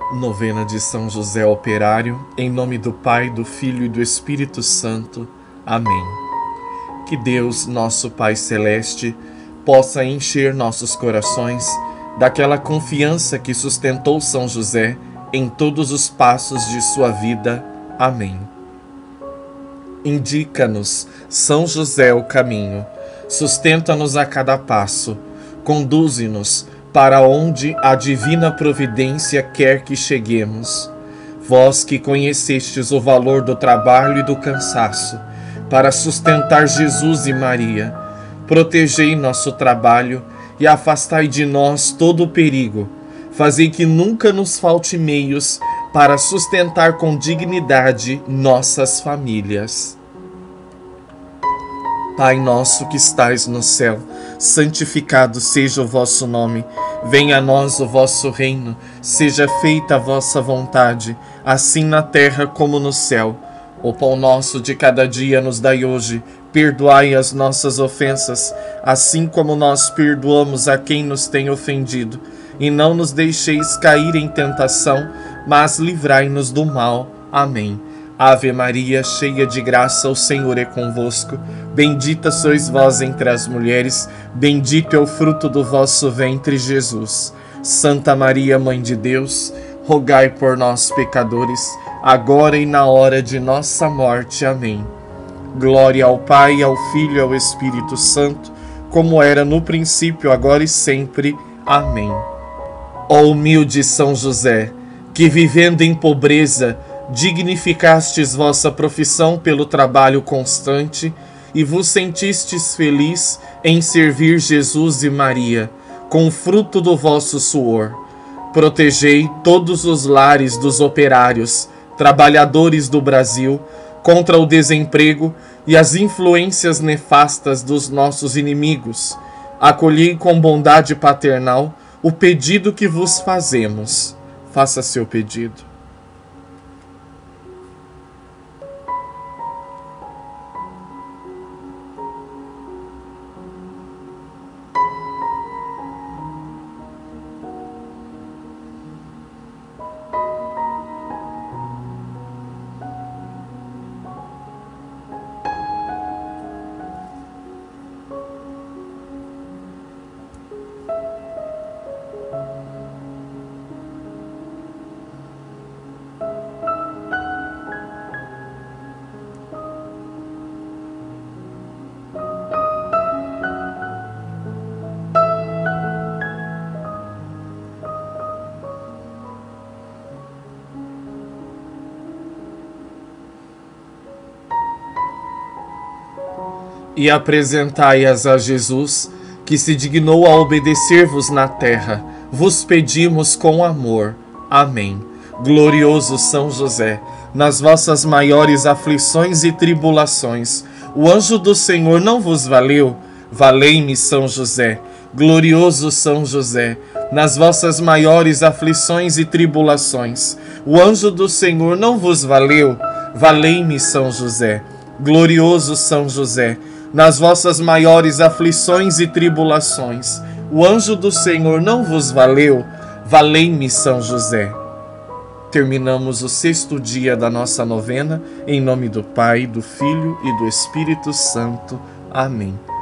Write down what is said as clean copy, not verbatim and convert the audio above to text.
Novena de São José Operário, em nome do Pai, do Filho e do Espírito Santo. Amém. Que Deus, nosso Pai Celeste, possa encher nossos corações daquela confiança que sustentou São José em todos os passos de sua vida. Amém. Indica-nos, São José, o caminho, sustenta-nos a cada passo, conduze-nos para onde a divina providência quer que cheguemos. Vós que conhecestes o valor do trabalho e do cansaço, para sustentar Jesus e Maria, protegei nosso trabalho e afastai de nós todo o perigo. Fazei que nunca nos falte meios para sustentar com dignidade nossas famílias. Pai nosso que estais no céu, santificado seja o vosso nome. Venha a nós o vosso reino, seja feita a vossa vontade, assim na terra como no céu. O pão nosso de cada dia nos dai hoje, perdoai as nossas ofensas, assim como nós perdoamos a quem nos tem ofendido. E não nos deixeis cair em tentação, mas livrai-nos do mal. Amém. Ave Maria, cheia de graça, o Senhor é convosco. Bendita sois vós entre as mulheres, bendito é o fruto do vosso ventre, Jesus. Santa Maria, Mãe de Deus, rogai por nós, pecadores, agora e na hora de nossa morte. Amém. Glória ao Pai, ao Filho e ao Espírito Santo, como era no princípio, agora e sempre. Amém. Ó humilde São José, que vivendo em pobreza, dignificastes vossa profissão pelo trabalho constante e vos sentistes feliz em servir Jesus e Maria, com o fruto do vosso suor. Protegei todos os lares dos operários, trabalhadores do Brasil, contra o desemprego e as influências nefastas dos nossos inimigos. Acolhei com bondade paternal o pedido que vos fazemos. Faça seu pedido. E apresentai-as a Jesus, que se dignou a obedecer-vos na terra. Vos pedimos com amor. Amém. Glorioso São José, nas vossas maiores aflições e tribulações, o anjo do Senhor não vos valeu? Valei-me, São José. Glorioso São José, nas vossas maiores aflições e tribulações, o anjo do Senhor não vos valeu? Valei-me, São José. Glorioso São José, nas vossas maiores aflições e tribulações, o anjo do Senhor não vos valeu? Valei-me, São José. Terminamos o 6º dia da nossa novena, em nome do Pai, do Filho e do Espírito Santo. Amém.